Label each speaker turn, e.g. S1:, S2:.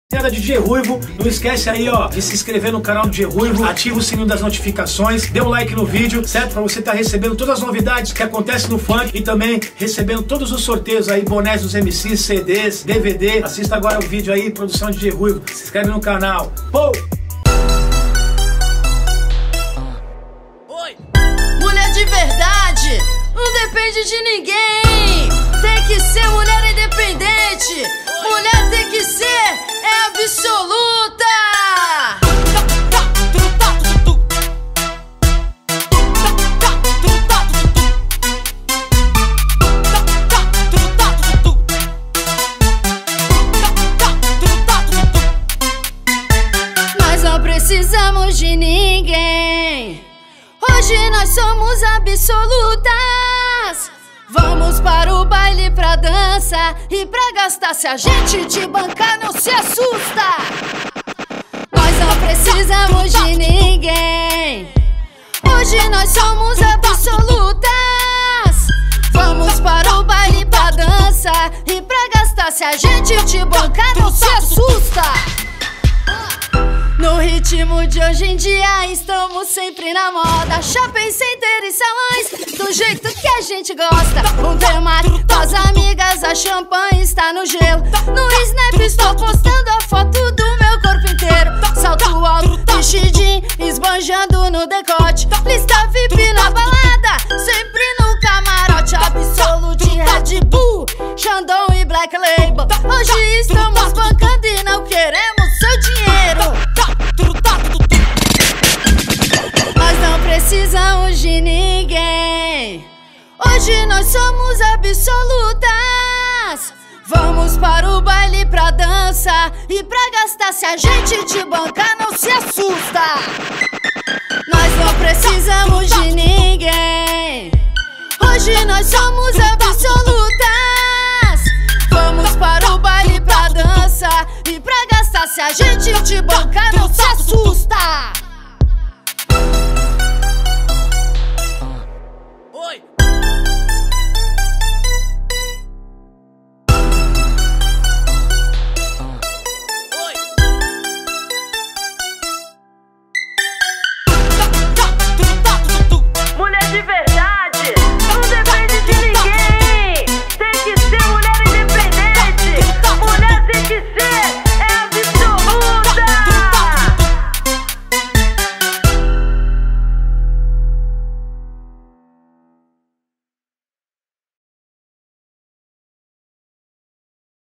S1: DJ Ruivo, não esquece aí, ó, de se inscrever no canal do DJ Ruivo, ativa o sininho das notificações, dê um like no vídeo, certo? Pra você estar recebendo todas as novidades que acontecem no funk e também recebendo todos os sorteios aí, bonés dos MCs, CDs, DVD. Assista agora o vídeo aí, produção DJ Ruivo, se inscreve no canal. Pô!
S2: Oi! Mulher de verdade, não depende de ninguém. Tem que ser mulher independente. Mulher tem que ser absoluta. Nós não precisamos de ninguém. Hoje nós somos absolutas. Vamos para o baile, pra dança e pra gastar. Se a gente te bancar, não se assusta. Nós não precisamos de ninguém. Hoje nós somos absolutas. Vamos para o baile, pra dança e pra gastar. Se a gente te bancar, não se assusta. No ritmo de hoje em dia estamos sempre na moda. Shopping center e salões, do jeito que a gente gosta. Um temaki com as amigas, a champanhe está no gelo. No Snap estou postando a foto do meu corpo inteiro. Salto alto, vestidinho, esbanjando no decote. Lista VIP na balada, sempre no camarote. Absolute, Red Bull, Xandão e Black Label. Hoje estamos bancando e não queremos seu dinheiro. Nós não precisamos de ninguém. Hoje nós somos absolutas. Vamos para o baile, pra dança e pra gastar. Se a gente te bancar, não se assusta. Nós não precisamos de ninguém. Hoje nós somos absolutas. Vamos para o baile, pra dança e pra gastar. Se a gente te bancar, não se assusta.